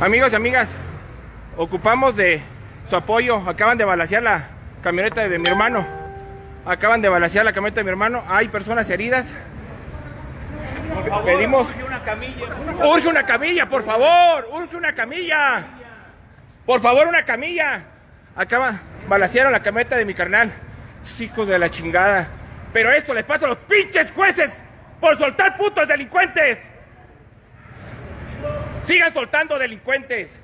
Amigos y amigas, ocupamos de su apoyo. Acaban de balacear la camioneta de mi hermano. Hay personas heridas. Por favor, pedimos. urge una camilla. Urge una camilla, por favor. Urge una camilla. Por favor, una camilla. Balacearon la camioneta de mi carnal. Hijos de la chingada. Pero esto les pasa a los pinches jueces por soltar putos delincuentes. Sigan soltando delincuentes.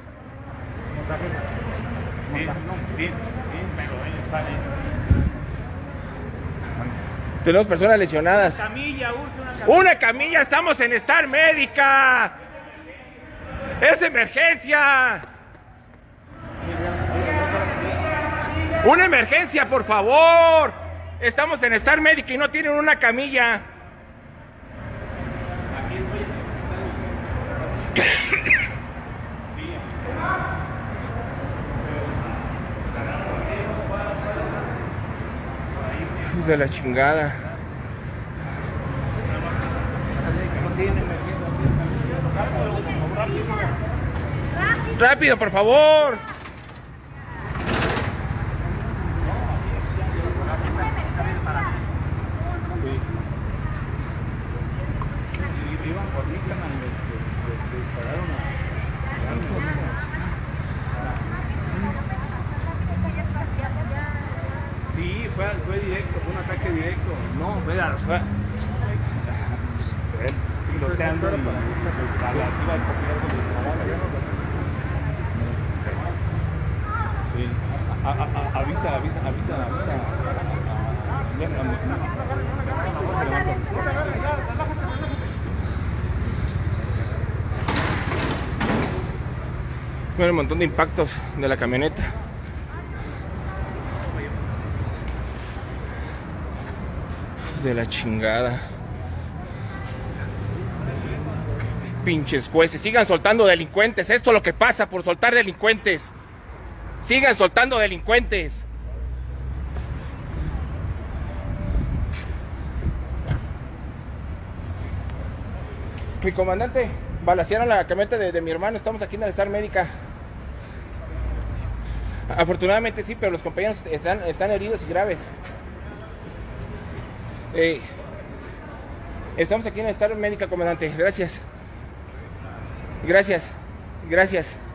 Bien, pero ellos salen. Tenemos personas lesionadas. Camilla, urge una camilla. ¡Una camilla! ¡Estamos en Star Médica! ¡Es emergencia! ¡Una emergencia, por favor! Estamos en Star Médica y no tienen una camilla. Hijos de la chingada. ¡Rápido, por favor! Sí, fue directo, fue un ataque directo. No, fue piloteando a la altura del copiloto del trabajo. Sí. Avisa. Bueno, un montón de impactos de la camioneta. De la chingada. Pinches jueces, sigan soltando delincuentes. Esto es lo que pasa por soltar delincuentes. Sigan soltando delincuentes. Mi comandante, balacearon la camioneta de mi hermano. Estamos aquí en el Star Médica. Afortunadamente sí, pero los compañeros están heridos y graves. Estamos aquí en el Star Médica, comandante. Gracias.